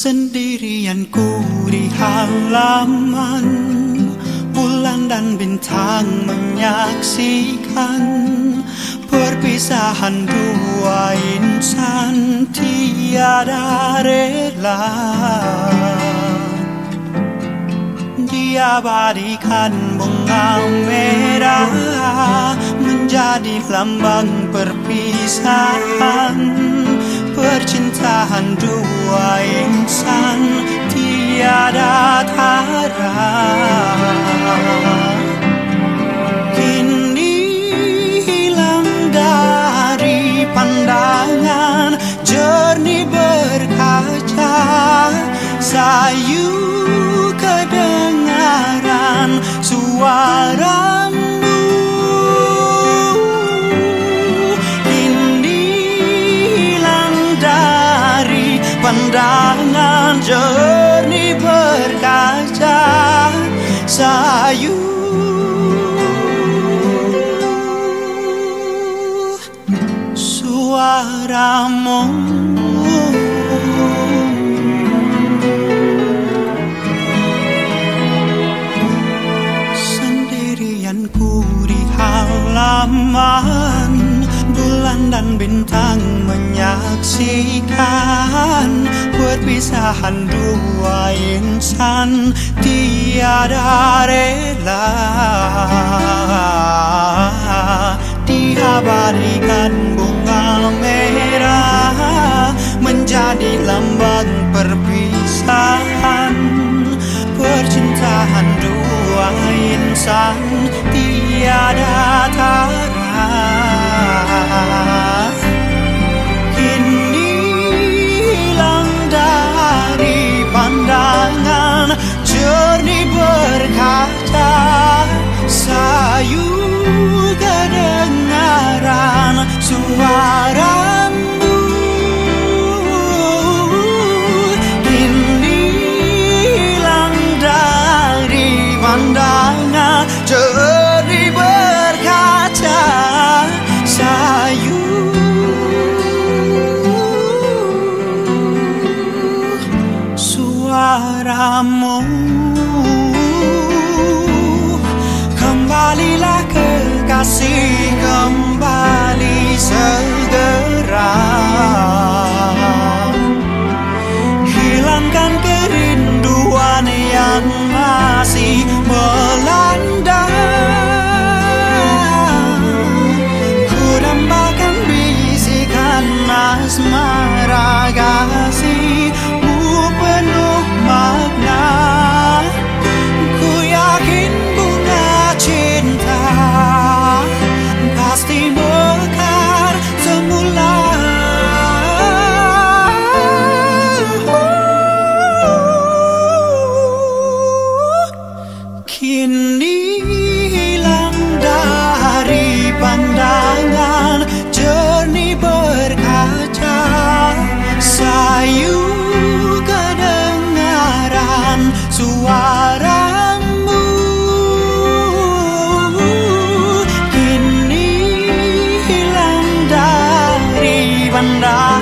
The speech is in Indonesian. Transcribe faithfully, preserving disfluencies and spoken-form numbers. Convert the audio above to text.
Sendirianku di halaman, bulan dan bintang menyaksikan perpisahan dua insan tiada rela. Diabadikan bunga merah menjadi lambang perpisahan. Percintaan dua insan tiada tara. Kini hilang dari pandangan, jernih berkaca, sayu kedengaran suaramu. Pandangan jernih berkaca, sayu suaramu. Sendirianku di halaman, bulan dan bintang menyaksikan perpisahan dua insan tiada rela. Diabadikan bunga merah menjadi lambang perpisahan. Percintaan dua insan tiada tara. Kini hilang dari pandangan, jernih berkaca, sayu kedengaran suaramu. Kini hilang dari pandangan, jernih berkaca, sayu suaramu. Kembalilah kekasih, kembali segera. Hilangkan kerinduan yang masih melanda. Dambakan bisikan asmara, kasihmu penuh makna. Ku yakin bunga cinta pasti mekar semula. Kini hilang dari pandangan, jernih berkaca, sayu kedengaran suaramu. Kini hilang dari pandangan,